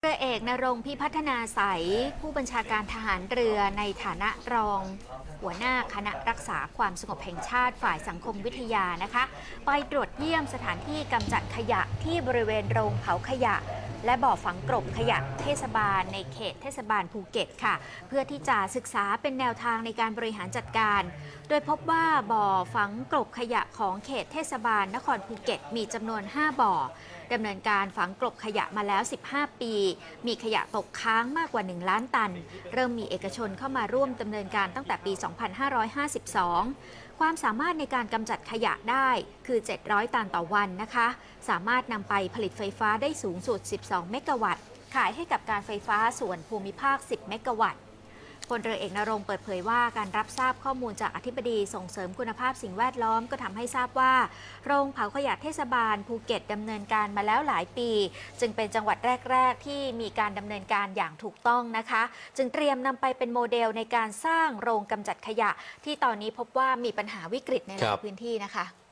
รือเอกณรงค์ พิพัฒนาใสผู้บัญชาการทหารเรือในฐานะรองหัวหน้าคณะรักษาความสงบแห่งชาติฝ่ายสังคมวิทยานะคะไปตรวจเยี่ยมสถานที่กำจัดขยะที่บริเวณโรงเผาขยะและบ่อฝังกลบขยะเทศบาลในเขตเทศบาลภูเก็ตค่ะเพื่อที่จะศึกษาเป็นแนวทางในการบริหารจัดการโดยพบว่าบ่อฝังกลบขยะของเขตเทศบาลนครภูเก็ตมีจำนวน5บ่อดำเนินการฝังกลบขยะมาแล้ว15ปีมีขยะตกค้างมากกว่า1ล้านตันเริ่มมีเอกชนเข้ามาร่วมดำเนินการตั้งแต่ปี 2552 ความสามารถในการกำจัดขยะได้คือ700ตันต่อวันนะคะสามารถนำไปผลิตไฟฟ้าได้สูงสุด12เมกะวัตต์ขายให้กับการไฟฟ้าส่วนภูมิภาค10เมกะวัตต์พลเรือเอกณรงค์เปิดเผยว่าการรับทราบข้อมูลจากอธิบดีส่งเสริมคุณภาพสิ่งแวดล้อมก็ทำให้ทราบว่าโรงเผาขยะเทศบาลภูเก็ตดำเนินการมาแล้วหลายปีจึงเป็นจังหวัดแรกๆที่มีการดำเนินการอย่างถูกต้องนะคะจึงเตรียมนำไปเป็นโมเดลในการสร้างโรงกำจัดขยะที่ตอนนี้พบว่ามีปัญหาวิกฤตในหลายพื้นที่นะคะ